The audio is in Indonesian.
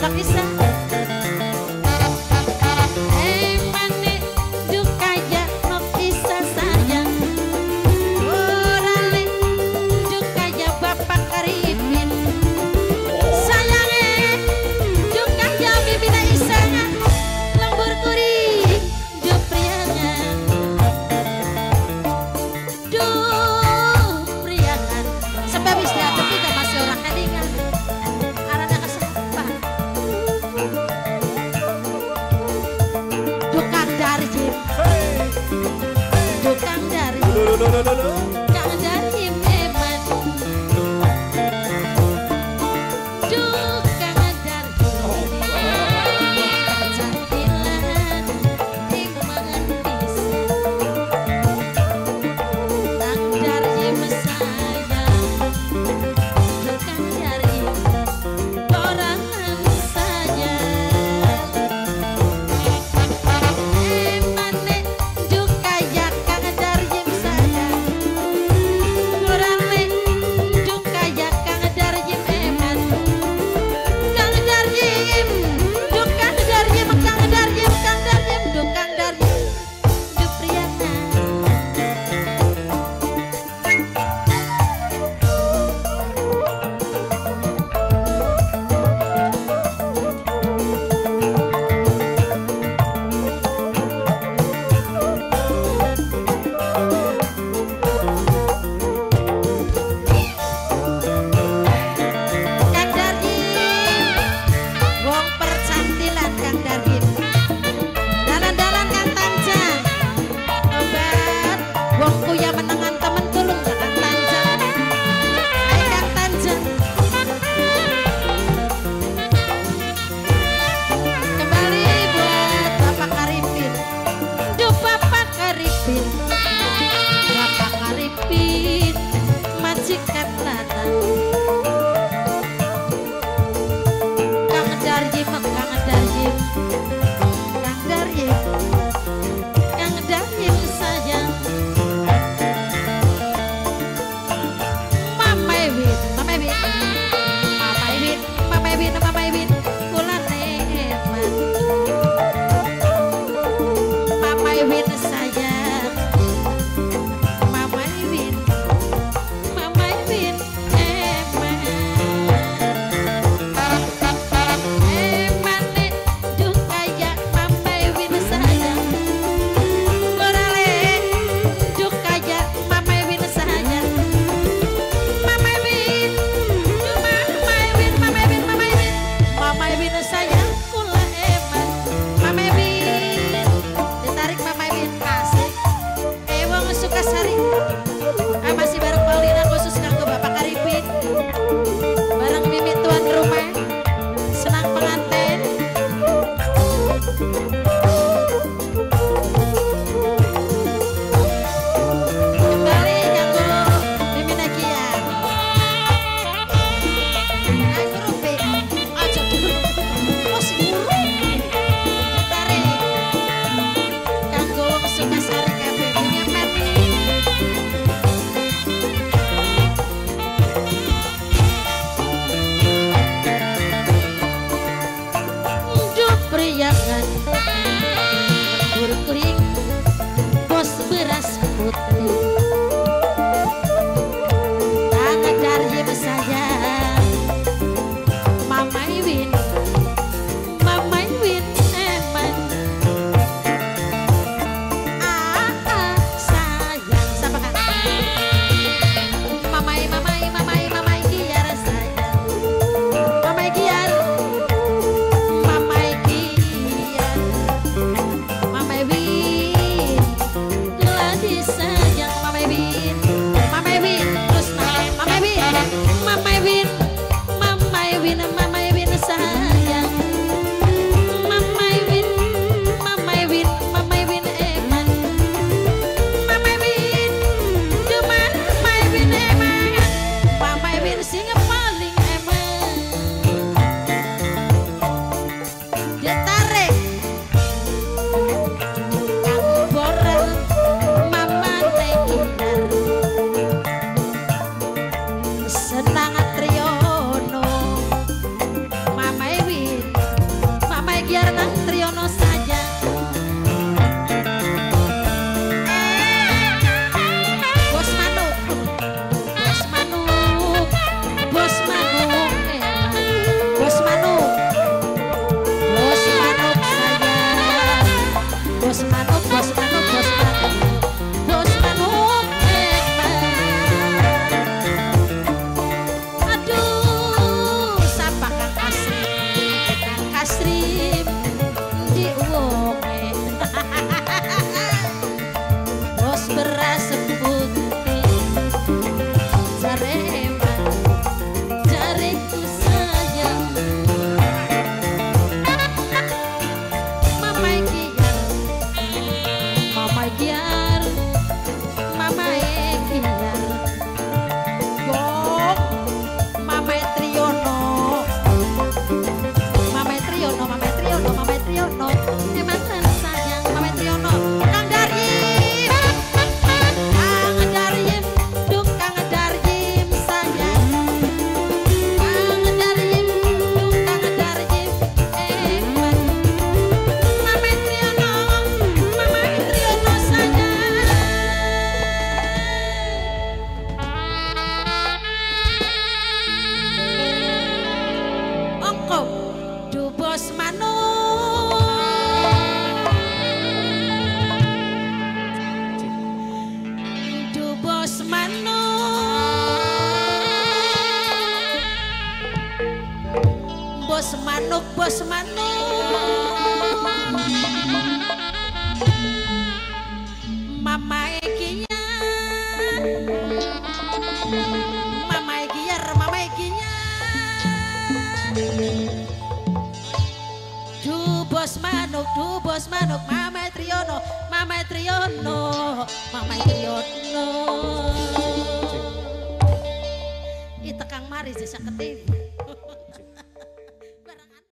Rakisa. biar Kang Triyono saja. Bos Manuk, Bos Manuk, Bos Manuk, Bos Manuk, Bos Manuk saja. Bos Manuk, Bos Manuk, Bos Manuk, Bos Manuk aduh, sapa Kang Asrim, Kang Asrim di uwonge. Bos beras putih Zarema, jariku sayang. Mamai Giar, Mamai Giar, Mamai Giar. Gong, Mamai Triyono, Mamai Triyono, Mamai Triyono, Mamai Triyono. Emang kan sayang Mamai Triyono. Kang Daryim, Kang Daryim, duh Kang Daryim sayang. Kang Daryim, duh Kang Daryim emang. Mamai Triyono sayang. Ongko, du Bos Manuk, du Bos Manuk, Bos Manuk, Bos Manuk. Mama Giar, Mama Giar, Mama Giar. Du Bos Manuk, du Bos Manuk, Mamai Triyono, Mamai Triyono, Mamai Triyono. Ita Kang Mari sisa ketemu.